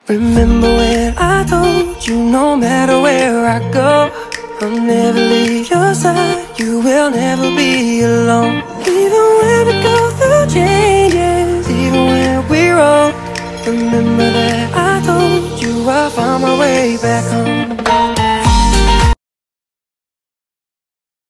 Remember when I told you no matter where I go, I'll never leave your side, you will never be alone. Even when we go through changes, even when we're wrong, remember that I told you I'll find my way back home.